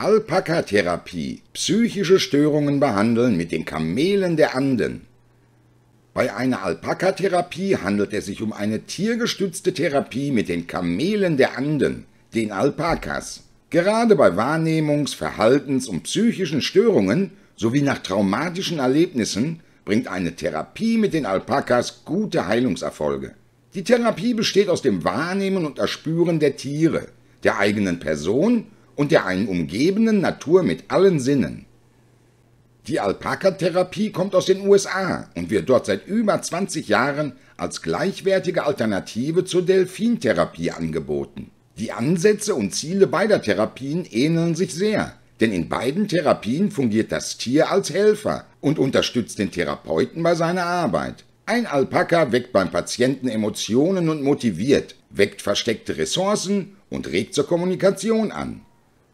Alpaka-Therapie. Psychische Störungen behandeln mit den Kamelen der Anden. Bei einer Alpaka-Therapie handelt es sich um eine tiergestützte Therapie mit den Kamelen der Anden, den Alpakas. Gerade bei Wahrnehmungs-, Verhaltens- und psychischen Störungen sowie nach traumatischen Erlebnissen bringt eine Therapie mit den Alpakas gute Heilungserfolge. Die Therapie besteht aus dem Wahrnehmen und Erspüren der Tiere, der eigenen Person und der einen umgebenden Natur mit allen Sinnen. Die Alpaka-Therapie kommt aus den USA und wird dort seit über 20 Jahren als gleichwertige Alternative zur Delfintherapie angeboten. Die Ansätze und Ziele beider Therapien ähneln sich sehr, denn in beiden Therapien fungiert das Tier als Helfer und unterstützt den Therapeuten bei seiner Arbeit. Ein Alpaka weckt beim Patienten Emotionen und motiviert, weckt versteckte Ressourcen und regt zur Kommunikation an.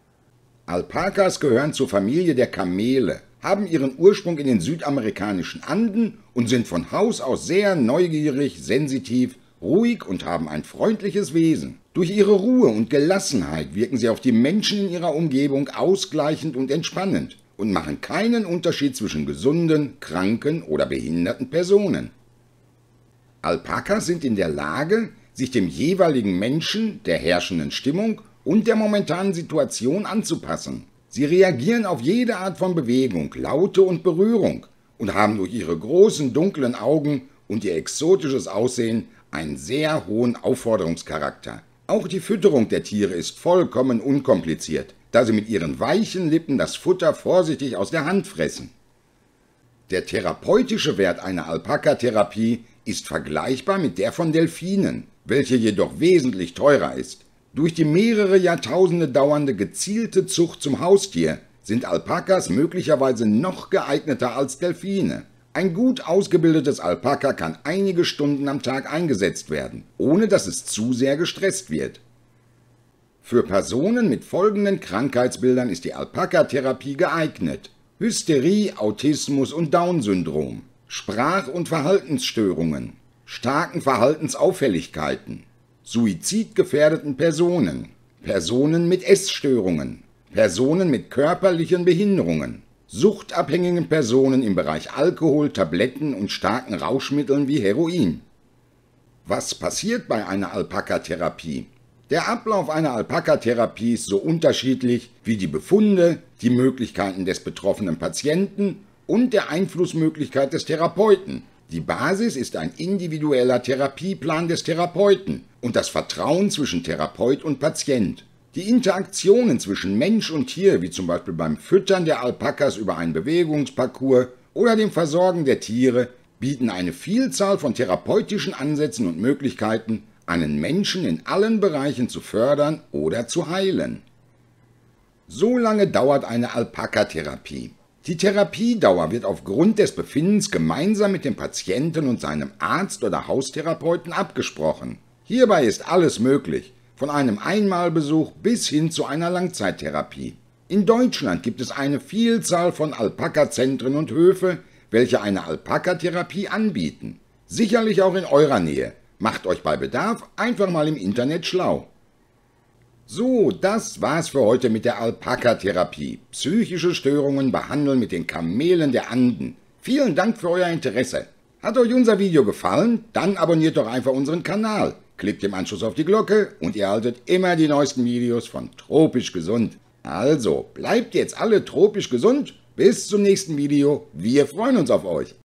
Alpakas gehören zur Familie der Kamele, haben ihren Ursprung in den südamerikanischen Anden und sind von Haus aus sehr neugierig, sensitiv, ruhig und haben ein freundliches Wesen. Durch ihre Ruhe und Gelassenheit wirken sie auf die Menschen in ihrer Umgebung ausgleichend und entspannend und machen keinen Unterschied zwischen gesunden, kranken oder behinderten Personen. Alpakas sind in der Lage, sich dem jeweiligen Menschen, der herrschenden Stimmung und der momentanen Situation anzupassen. Sie reagieren auf jede Art von Bewegung, Laute und Berührung und haben durch ihre großen dunklen Augen und ihr exotisches Aussehen einen sehr hohen Aufforderungscharakter. Auch die Fütterung der Tiere ist vollkommen unkompliziert, da sie mit ihren weichen Lippen das Futter vorsichtig aus der Hand fressen. Der therapeutische Wert einer Alpaka-Therapie ist vergleichbar mit der von Delfinen, welche jedoch wesentlich teurer ist. Durch die mehrere Jahrtausende dauernde gezielte Zucht zum Haustier sind Alpakas möglicherweise noch geeigneter als Delfine. Ein gut ausgebildetes Alpaka kann einige Stunden am Tag eingesetzt werden, ohne dass es zu sehr gestresst wird. Für Personen mit folgenden Krankheitsbildern ist die Alpaka-Therapie geeignet: Hysterie, Autismus und Down-Syndrom, Sprach- und Verhaltensstörungen, starken Verhaltensauffälligkeiten, suizidgefährdeten Personen, Personen mit Essstörungen, Personen mit körperlichen Behinderungen, suchtabhängigen Personen im Bereich Alkohol, Tabletten und starken Rauschmitteln wie Heroin. Was passiert bei einer Alpaka-Therapie? Der Ablauf einer Alpaka-Therapie ist so unterschiedlich wie die Befunde, die Möglichkeiten des betroffenen Patienten und der Einflussmöglichkeit des Therapeuten. Die Basis ist ein individueller Therapieplan des Therapeuten und das Vertrauen zwischen Therapeut und Patient. Die Interaktionen zwischen Mensch und Tier, wie zum Beispiel beim Füttern der Alpakas über einen Bewegungsparcours oder dem Versorgen der Tiere, bieten eine Vielzahl von therapeutischen Ansätzen und Möglichkeiten, einen Menschen in allen Bereichen zu fördern oder zu heilen. So lange dauert eine Alpaka-Therapie. Die Therapiedauer wird aufgrund des Befindens gemeinsam mit dem Patienten und seinem Arzt oder Haustherapeuten abgesprochen. Hierbei ist alles möglich, von einem Einmalbesuch bis hin zu einer Langzeittherapie. In Deutschland gibt es eine Vielzahl von Alpaka-Zentren und Höfe, welche eine Alpaka-Therapie anbieten. Sicherlich auch in eurer Nähe. Macht euch bei Bedarf einfach mal im Internet schlau. So, das war's für heute mit der Alpaka-Therapie. Psychische Störungen behandeln mit den Kamelen der Anden. Vielen Dank für euer Interesse. Hat euch unser Video gefallen? Dann abonniert doch einfach unseren Kanal. Klickt im Anschluss auf die Glocke und ihr erhaltet immer die neuesten Videos von Tropisch Gesund. Also, bleibt jetzt alle tropisch gesund. Bis zum nächsten Video. Wir freuen uns auf euch.